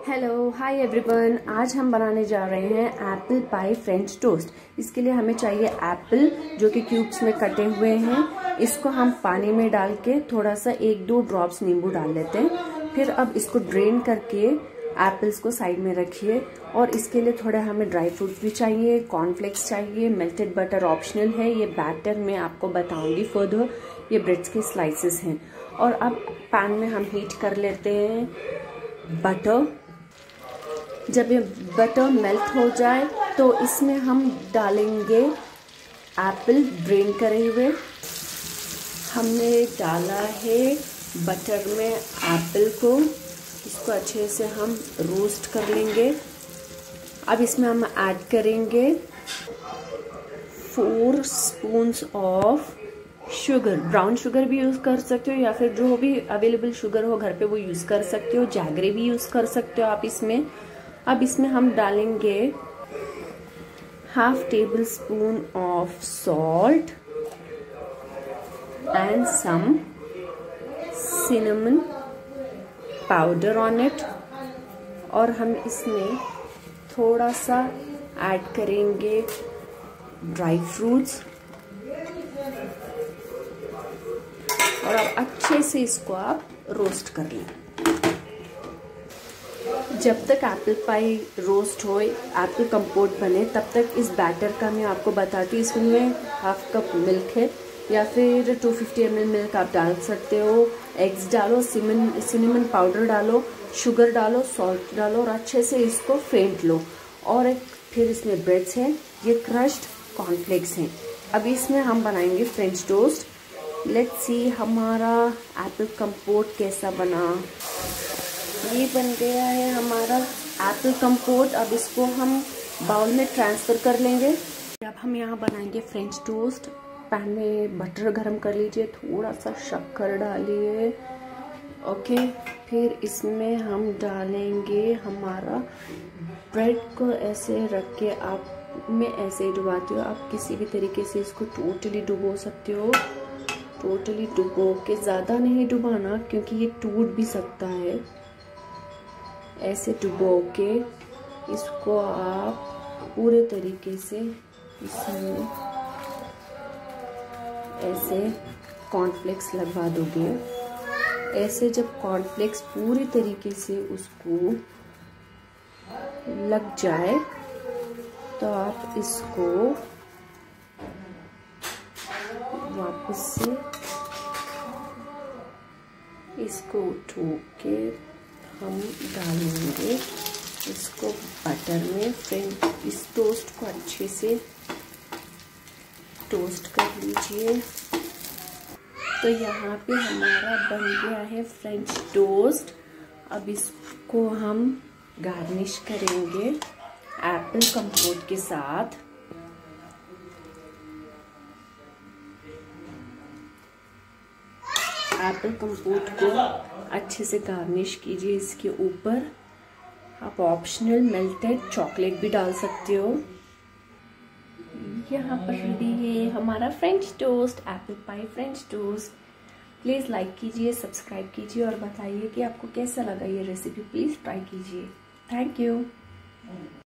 Hello hi everyone. आज हम बनाने जा रहे हैं एप्पल पाई फ्रेंच टोस्ट। इसके लिए हमें चाहिए एप्पल जो कि क्यूब्स में कटे हुए हैं। इसको हम पानी में डाल के थोड़ा सा 1-2 ड्रॉप्स नींबू डाल लेते हैं। फिर अब इसको ड्रेन करके एप्पल्स को साइड में रखिए। और इसके लिए थोड़े हमें ड्राई फ्रूट्स भी चाहिए, कॉर्नफ्लेक्स चाहिए, मेल्टेड बटर ऑप्शनल है। ये बैटर मैं आपको बताऊंगी फर्दर। ये ब्रेड्स के स्लाइसेस हैं। और अब पैन में हम हीट कर लेते हैं बटर। जब ये बटर मेल्ट हो जाए तो इसमें हम डालेंगे एप्पल ड्रेन करे हुए। हमने डाला है बटर में एप्पल को। इसको अच्छे से हम रोस्ट कर लेंगे। अब इसमें हम ऐड करेंगे 4 spoons of sugar. Brown sugar भी यूज़ कर सकते हो या फिर जो भी अवेलेबल शुगर हो घर पे वो यूज़ कर सकते हो। जैगरी भी यूज़ कर सकते हो आप इसमें। अब इसमें हम डालेंगे 1/2 tablespoon of salt and some cinnamon powder on it. और हम इसमें थोड़ा सा ऐड करेंगे ड्राई फ्रूट्स। और अब अच्छे से इसको आप रोस्ट कर लें। जब तक एप्पल पाई रोस्ट हो, एप्पल कंपोट बने, तब तक इस बैटर का मैं आपको बताती हूँ। इसमें 1/2 कप मिल्क है या फिर 250 ml मिल्क आप डाल सकते हो। एग्स डालो, सिनेमन पाउडर डालो, शुगर डालो, सॉल्ट डालो और अच्छे से इसको फेंट लो। और फिर इसमें ब्रेड्स हैं, ये क्रश्ड कॉर्नफ्लेक्स हैं। अब इसमें हम बनाएंगे फ्रेंच टोस्ट। लेट्स सी हमारा एप्पल कंपोट कैसा बना। ये बन गया है हमारा एप्पल कंपोट। अब इसको हम बाउल में ट्रांसफ़र कर लेंगे। अब हम यहाँ बनाएंगे फ्रेंच टोस्ट। पैन में बटर गरम कर लीजिए, थोड़ा सा शक्कर डालिए। ओके, फिर इसमें हम डालेंगे हमारा ब्रेड को ऐसे रख के, आप मैं ऐसे ही डुबाती हूँ, आप किसी भी तरीके से इसको टोटली डुबो सकते हो। टोटली डुबो के, ज़्यादा नहीं डुबाना क्योंकि ये टूट भी सकता है। ऐसे डुबो के इसको आप पूरे तरीके से इसमें ऐसे कॉर्नफ्लेक्स लगवा दोगे। ऐसे जब कॉर्नफ्लेक्स पूरी तरीके से उसको लग जाए तो आप इसको वापस से इसको उठो के हम डालेंगे इसको बटर में। फ्रेंच इस टोस्ट को अच्छे से टोस्ट कर लीजिए। तो यहाँ पे हमारा बन गया है फ्रेंच टोस्ट। अब इसको हम गार्निश करेंगे एप्पल कंपोट के साथ। एप्पल कंपोट को अच्छे से गार्निश कीजिए। इसके ऊपर आप ऑप्शनल मेल्टेड चॉकलेट भी डाल सकते हो। यहाँ पर रेडी है हमारा French toast, apple pie French toast. Please like कीजिए, सब्सक्राइब कीजिए और बताइए कि आपको कैसा लगा ये रेसिपी। प्लीज़ ट्राई कीजिए। Thank you.